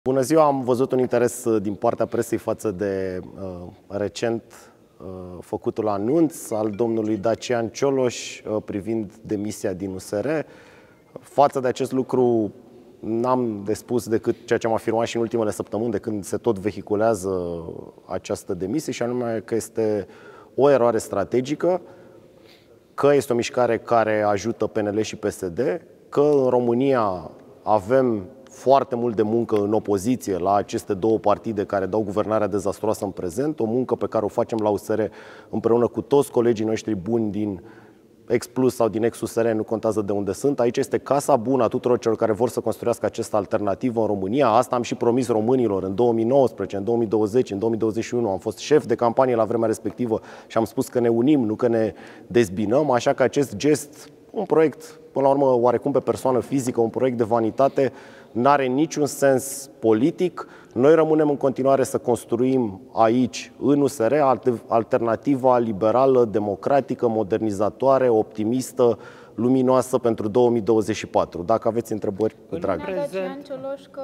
Bună ziua! Am văzut un interes din partea presei față de recent făcutul anunț al domnului Dacian Cioloș privind demisia din USR. Față de acest lucru n-am de spus decât ceea ce am afirmat și în ultimele săptămâni de când se tot vehiculează această demisie, și anume că este o eroare strategică, că este o mișcare care ajută PNL și PSD, că în România avem foarte mult de muncă în opoziție la aceste două partide care dau guvernarea dezastroasă în prezent, o muncă pe care o facem la USR împreună cu toți colegii noștri buni din ex-Plus sau din ex-USR, nu contează de unde sunt. Aici este casa bună a tuturor celor care vor să construiască această alternativă în România. Asta am și promis românilor în 2019, în 2020, în 2021. Am fost șef de campanie la vremea respectivă și am spus că ne unim, nu că ne dezbinăm, așa că acest gest, un proiect, până la urmă, oarecum pe persoană fizică, un proiect de vanitate, n-are niciun sens politic. Noi rămânem în continuare să construim aici, în USR, alternativa liberală, democratică, modernizatoare, optimistă, luminoasă pentru 2024. Dacă aveți întrebări, cu drag. Dacian Cioloș că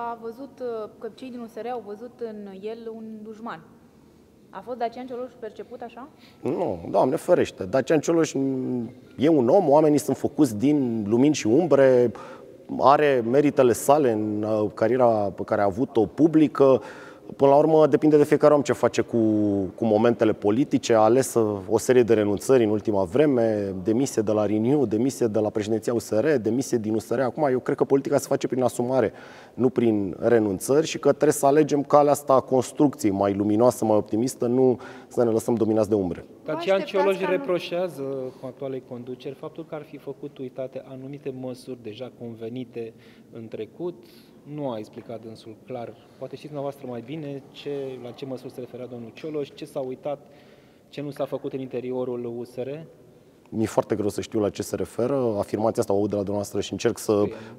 că cei din USR au văzut în el un dușman. A fost Dacian Cioloș perceput așa? Nu, Doamne ferește. Dacian Cioloș e un om, oamenii sunt făcuți din lumini și umbre, are meritele sale în cariera pe care a avut-o publică. Până la urmă, depinde de fiecare om ce face cu momentele politice. A ales o serie de renunțări în ultima vreme, demisie de la Renew, demisie de la președinția USR, demisie din USR. Acum, eu cred că politica se face prin asumare, nu prin renunțări, și că trebuie să alegem calea asta a construcției mai luminoasă, mai optimistă, nu să ne lăsăm dominați de umbre. Dacian Cioloș reproșează actualei conduceri faptul că ar fi făcut uitate anumite măsuri deja convenite în trecut. Nu a explicat dânsul clar. Poate știți dumneavoastră mai bine la ce măsuri se referea domnul Cioloș, ce s-a uitat, ce nu s-a făcut în interiorul USR? Mi-e foarte greu să știu la ce se referă. Afirmația asta o aud de la dumneavoastră și încerc să...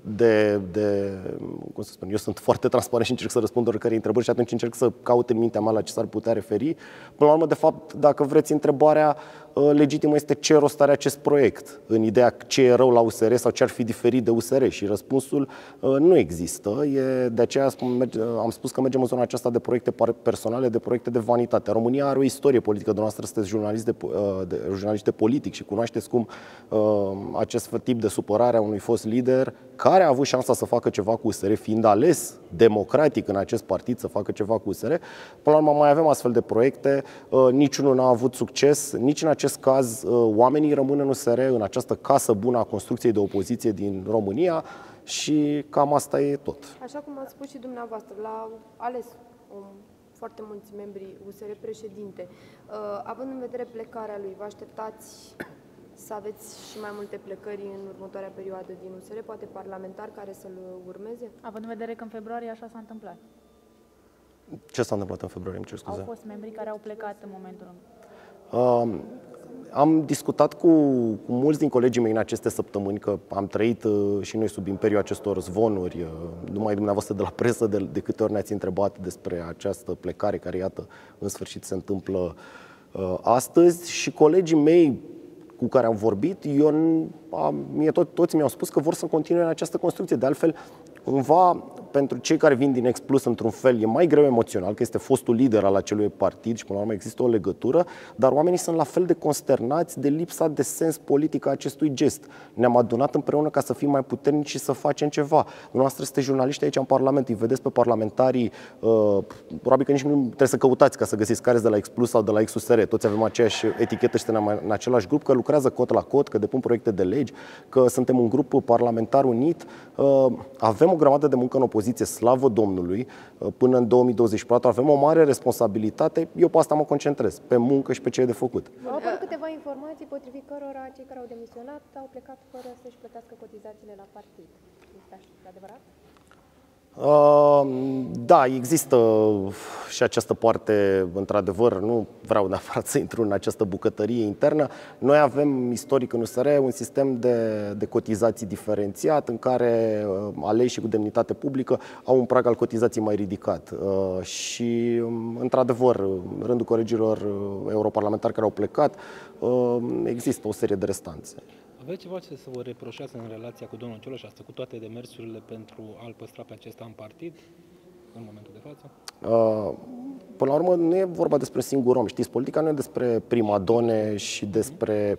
cum să spun, eu sunt foarte transparent și încerc să răspund oricărei întrebări și atunci încerc să caut în mintea mea la ce s-ar putea referi. Până la urmă, de fapt, dacă vreți, întrebarea legitimă este ce rost are acest proiect, în ideea ce e rău la USR sau ce ar fi diferit de USR, și răspunsul nu există. De aceea am spus că mergem în zona aceasta de proiecte personale, de proiecte de vanitate. România are o istorie politică, dumneavoastră sunteți jurnalist de politic și cunoașteți cum acest tip de supărare a unui fost lider care a avut șansa să facă ceva cu USR, fiind ales democratic în acest partid să facă ceva cu USR. Până la urmă mai avem astfel de proiecte, niciunul n-a avut succes, nici în acest caz oamenii rămân în USR, în această casă bună a construcției de opoziție din România, și cam asta e tot. Așa cum ați spus și dumneavoastră, l-au ales foarte mulți membri USR președinte. Având în vedere plecarea lui, vă așteptați să aveți și mai multe plecări în următoarea perioadă din USR, poate parlamentari care să-l urmeze? Având în vedere că în februarie așa s-a întâmplat. Ce s-a întâmplat în februarie? Îmi cer scuze. Au fost membri care au plecat în momentul Am discutat cu mulți din colegii mei în aceste săptămâni, că am trăit și noi sub imperiul acestor zvonuri, numai dumneavoastră de la presă, de câte ori ne-ați întrebat despre această plecare care, iată, în sfârșit se întâmplă astăzi, și colegii mei cu care am vorbit, toți mi-au spus că vor să continue în această construcție. De altfel, cumva, pentru cei care vin din ex-Plus, într-un fel, e mai greu emoțional, că este fostul lider al acelui partid și, până la urmă, există o legătură, dar oamenii sunt la fel de consternați de lipsa de sens politic a acestui gest. Ne-am adunat împreună ca să fim mai puternici și să facem ceva. Dumneavoastră sunteți jurnaliști aici în Parlament, îi vedeți pe parlamentarii, probabil că nici nu trebuie să căutați ca să găsiți care de la ex-Plus sau de la ex-USR. Toți avem aceeași etichetă și suntem în același grup, că lucrează cot la cot, că depun proiecte de legi, că suntem un grup parlamentar unit. Avem o grămadă de muncă în opoziție, slavă Domnului, până în 2024. Avem o mare responsabilitate. Eu pe asta mă concentrez, pe muncă și pe ce e de făcut. Au apărut câteva informații potrivit cărora cei care au demisionat au plecat fără să-și plătească cotizațiile la partid. Este adevărat? Da, există și această parte, într-adevăr, nu vreau neapărat să intru în această bucătărie internă. Noi avem istoric în USR un sistem de cotizații diferențiat, în care aleșii cu demnitate publică au un prag al cotizației mai ridicat. Și, într-adevăr, în rândul colegilor europarlamentari care au plecat, există o serie de restanțe. Aveți ceva ce să vă reproșați în relația cu domnul Cioloș, asta cu toate demersurile pentru a-l păstra pe acesta în partid? în momentul de față? Până la urmă, nu e vorba despre un singur om. Știți, politica nu e despre primadone și despre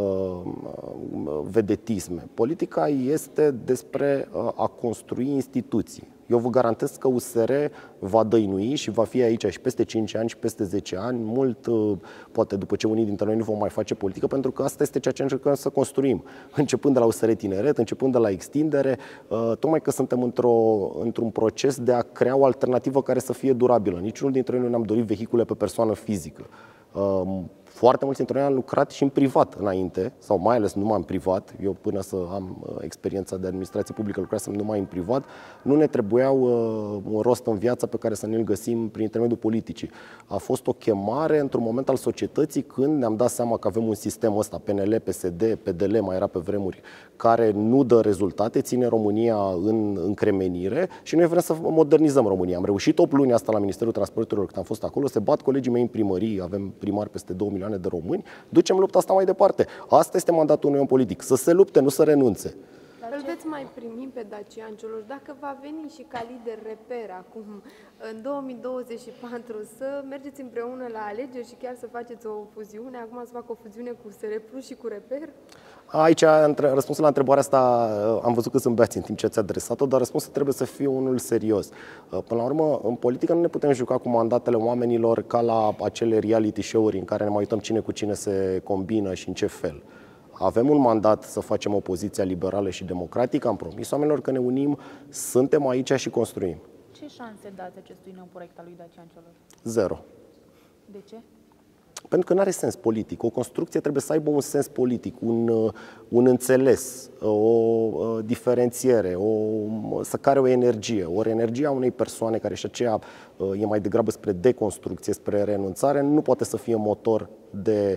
vedetisme. Politica este despre a construi instituții. Eu vă garantez că USR va dăinui și va fi aici și peste 5 ani și peste 10 ani, mult, poate după ce unii dintre noi nu vom mai face politică, pentru că asta este ceea ce încercăm să construim. Începând de la USR Tineret, începând de la extindere, tocmai că suntem într-un proces de a crea o alternativă care să fie durabilă. Niciunul dintre noi nu ne-am dorit vehicule pe persoană fizică. Foarte mulți dintre noi am lucrat și în privat înainte, sau mai ales numai în privat. Eu până să am experiența de administrație publică lucrasem numai în privat. Nu ne trebuiau un rost în viață pe care să ne-l găsim prin intermediul politicii. A fost o chemare într-un moment al societății când ne-am dat seama că avem un sistem ăsta, PNL, PSD, PDL, mai era pe vremuri, care nu dă rezultate, ține România în încremenire și noi vrem să modernizăm România. Am reușit 8 luni asta la Ministerul Transporturilor când am fost acolo, se bat colegii mei în primării, avem primari peste 2 milioane de români, ducem lupta asta mai departe. Asta este mandatul unui om politic, să se lupte, nu să renunțe. Îl veți mai primi pe Dacian Cioloș dacă va veni și ca lider reper acum în 2024 să mergeți împreună la alegeri și chiar să faceți o fuziune, acum să facă o fuziune cu SR Plus și cu reper? Aici, răspunsul la întrebarea asta, am văzut că zâmbeați în timp ce ați adresat-o, dar răspunsul trebuie să fie unul serios. Până la urmă, în politică nu ne putem juca cu mandatele oamenilor ca la acele reality show-uri în care ne mai uităm cine cu cine se combină și în ce fel. Avem un mandat să facem opoziția liberală și democratică, am promis oamenilor că ne unim, suntem aici și construim. Ce șanse dați acestui nou proiect al lui Dacian Cioloș? 0. De ce? Pentru că nu are sens politic. O construcție trebuie să aibă un sens politic, un înțeles, o diferențiere, să care o energie. Ori energia unei persoane care și aceea e mai degrabă spre deconstrucție, spre renunțare, nu poate să fie motor de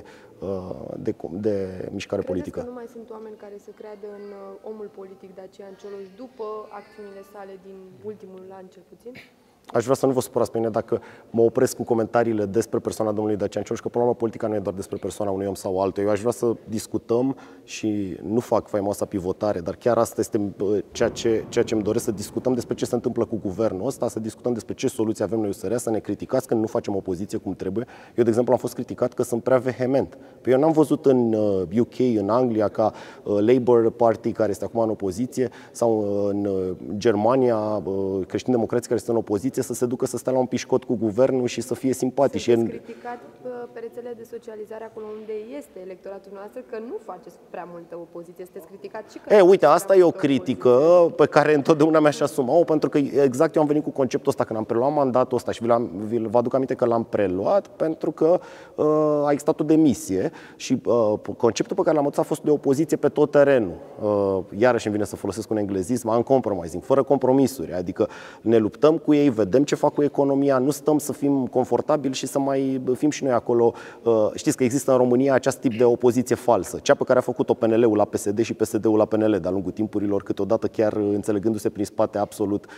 mișcare politică. Credeți că nu mai sunt oameni care să creadă în omul politic Dacian Cioloș după acțiunile sale din ultimul an, cel puțin? Aș vrea să nu vă supărați pe mine dacă mă opresc cu comentariile despre persoana domnului Dacian Cioloș, că până la urmă politica nu e doar despre persoana unui om sau altuia. Eu aș vrea să discutăm și nu fac faimoasa pivotare, dar chiar asta este ceea ce îmi doresc, să discutăm despre ce se întâmplă cu guvernul ăsta, să discutăm despre ce soluții avem noi USR, să ne criticați că nu facem opoziție cum trebuie. Eu, de exemplu, am fost criticat că sunt prea vehement. Păi eu n-am văzut în UK, în Anglia, ca Labour Party, care este acum în opoziție, sau în Germania, creștini-democrații care sunt în opoziție, să se ducă să stea la un pișcot cu guvernul și să fie simpatici. Sunteți criticat pe rețelele de socializare acolo unde este electoratul noastră că nu faceți prea multă opoziție. Sunteți criticat și că... Uite, asta e o critică pe care întotdeauna mi-aș asuma-o, pentru că exact eu am venit cu conceptul ăsta când am preluat mandatul ăsta și vă aduc aminte că l-am preluat pentru că a existat o demisie și conceptul pe care l-am adus a fost de opoziție pe tot terenul. Iarăși îmi vine să folosesc un englezism, uncompromising, fără compromisuri, adică ne luptăm cu ei, vedem ce fac cu economia, nu stăm să fim confortabili și să mai fim și noi acolo. Știți că există în România acest tip de opoziție falsă, cea pe care a făcut-o PNL-ul la PSD și PSD-ul la PNL de-a lungul timpurilor, câteodată chiar înțelegându-se prin spate absolut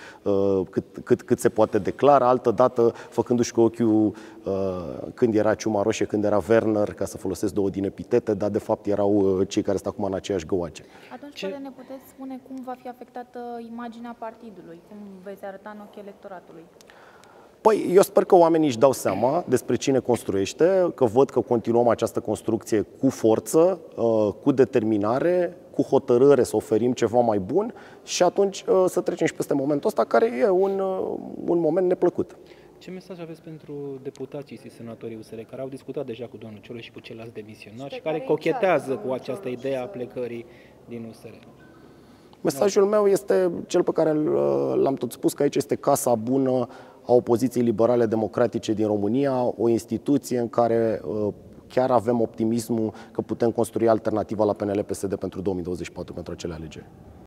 cât se poate declara, altădată făcându-și cu ochiul când era Ciuma Roșie, când era Werner, ca să folosesc două din epitete, dar de fapt erau cei care stau acum în aceeași găoace. Atunci, poate ne puteți spune cum va fi afectată imaginea partidului, cum veți arăta în ochii electoratului? Păi, eu sper că oamenii își dau seama despre cine construiește, că văd că continuăm această construcție cu forță, cu determinare, cu hotărâre să oferim ceva mai bun și atunci să trecem și peste momentul ăsta, care e un moment neplăcut. Ce mesaj aveți pentru deputații și senatorii USR care au discutat deja cu domnul Cioloș și cu ceilalți demisionari și care cochetează cu această idee a plecării din USR? Mesajul meu este cel pe care l-am tot spus, că aici este casa bună a opoziției liberale democratice din România, o instituție în care chiar avem optimismul că putem construi alternativa la PNL-PSD pentru 2024, pentru acele alegeri.